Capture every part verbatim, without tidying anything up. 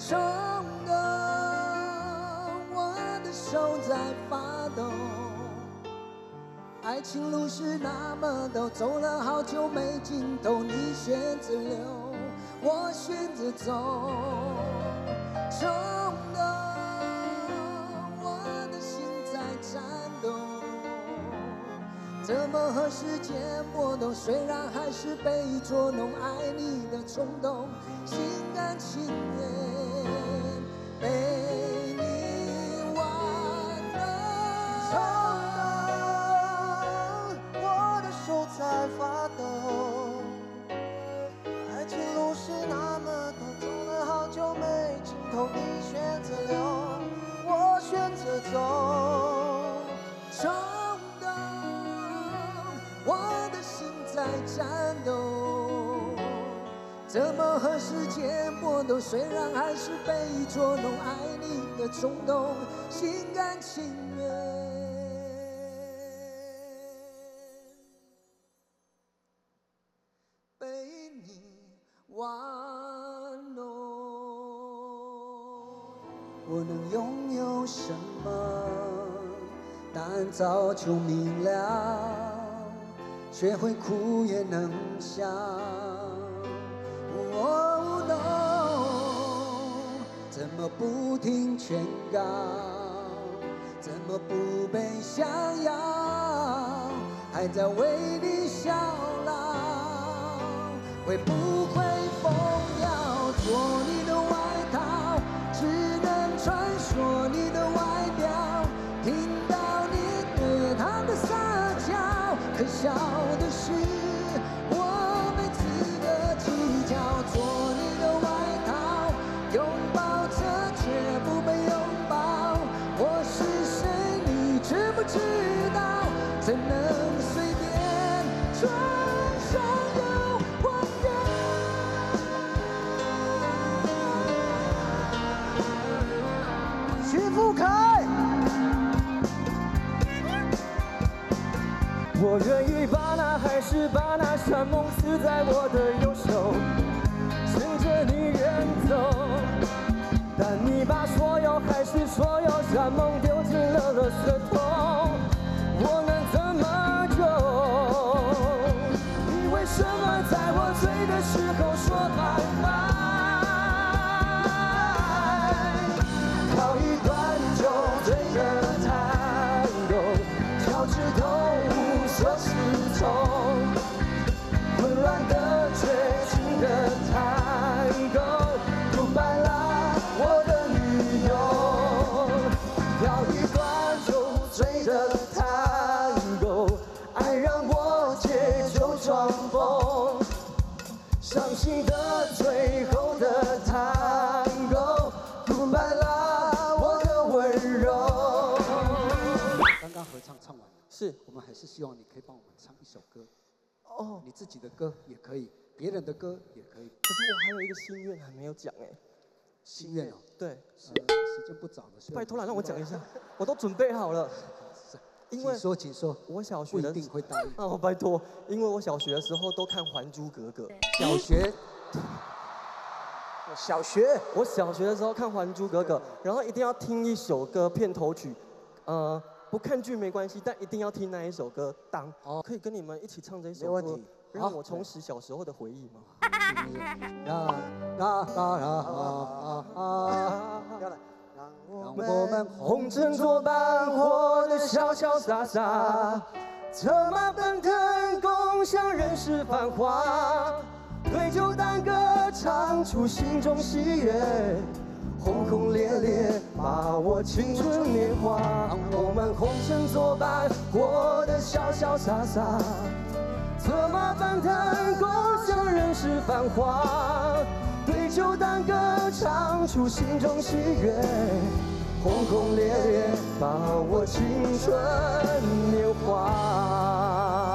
冲动，我的手在发抖。爱情路是那么陡，走了好久没尽头。你选择留，我选择走。冲动，我的心在颤抖。怎么和时间搏斗？虽然还是被捉弄，爱你的冲动，心甘情愿被你玩弄。 冲动，我的手在发抖。爱情路是那么陡，走了好久没尽头。你选择留，我选择走。 冲动，我的心在颤抖。怎么和时间搏斗？虽然还是被捉弄，爱你的冲动，心甘情愿被你玩弄。我能拥有什么？答案早就明了，学会哭也能笑。哦 no， 怎么不听劝告？怎么不被想要？还在为你效劳，会不会疯掉？做你的外套，只能穿梭你的外表。听到你对他的撒娇，可笑的是我没资格计较。做你的外套，拥抱着却不被拥抱。我是谁，你知不知道？怎能随便穿上又换掉？ 徐富凯， 我愿意把那海誓把那山盟刺在我的右手，牵着你远走。但你把所有海誓所有山盟丢进了垃圾桶，我能怎么救？你为什么在我醉的时候说拜拜？跳一段就醉的探戈，脚趾头无所适从，混乱的绝情的探戈，出版了我的女友。跳一段就醉的探戈，爱让我借酒装疯，伤心的最后的探戈，出版了我的温柔。 刚刚合唱唱完了， 是我们还是希望你可以帮我们唱一首歌。 哦， 你自己的歌也可以，别人的歌也可以。 可是我还有一个心愿还没有讲哎。 心愿哦， 对， 是时间不早了，所以拜托了，让我讲一下，我都准备好了。因为请说，请说。 我小学的不一定会答应。 哦，拜托，因为我小学的时候都看《还珠格格》。 小学， 小学， 我小学的时候看《还珠格格》，然后一定要听一首歌片头曲，呃，不看剧没关系，但一定要听那一首歌。当哦，可以跟你们一起唱这一首歌， 没问题， 让我重拾小时候的回忆吗？ 啦啦啦啦啊！ 要来，让让我我们红尘作伴，活得潇潇洒洒，策马奔腾，共享人世繁华。对酒当歌，唱出心中喜悦，轰轰烈烈，把握青春年华。让我们红尘作伴，活得潇潇洒洒，策马奔腾，共享人世繁华。对酒当歌，唱出心中喜悦，轰轰烈烈，把握青春年华。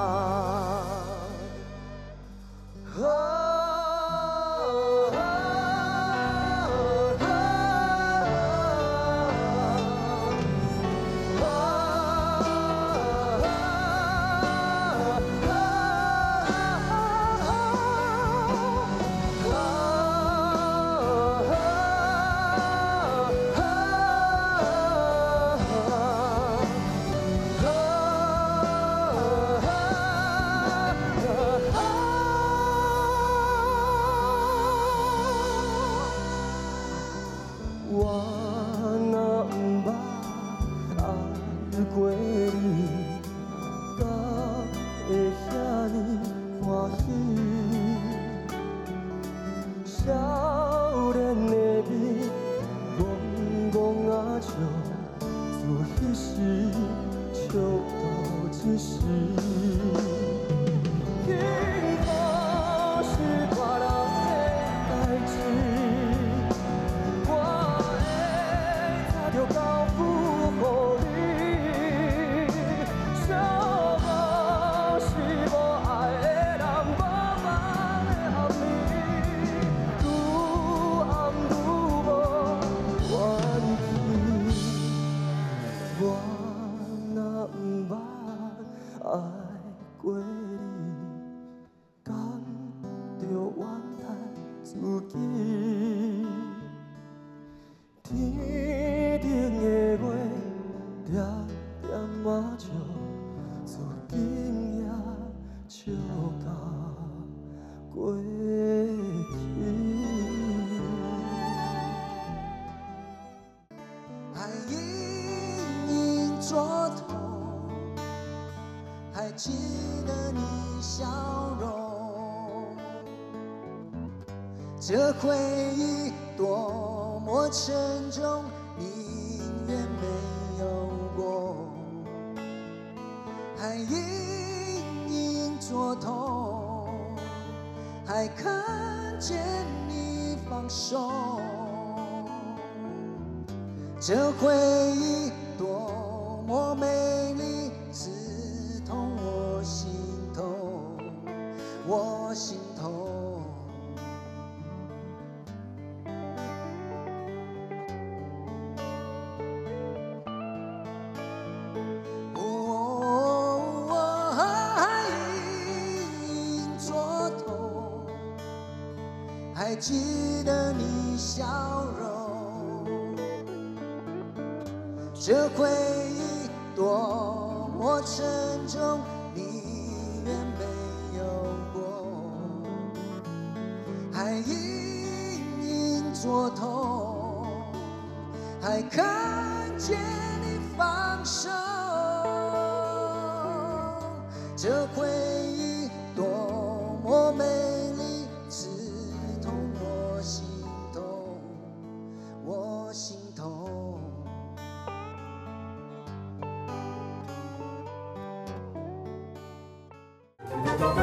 我若不捌爱过你，敢会遐尼欢喜？少年的美，戆戆啊笑，自彼时笑到一时。幸福是大人的代志，我会早着交付予你。寂寞是无爱的人茫茫的暗暝，愈暗愈无怨气。我若不捌爱过你，敢着怨叹自己？天顶的月，点点啊笑，自今夜笑到过去。 还隐隐作痛，还记得你笑容。这回忆多么沉重，宁愿没有过。还隐隐作痛，还看见你放手。这回忆多么美丽，刺痛我心头，我心头。哦，还隐隐作痛，还记得你笑容。这回忆多么沉重，宁愿没有过。还隐隐作痛，还看见你放手。这回忆多么美丽，刺痛我心头，我心头。 我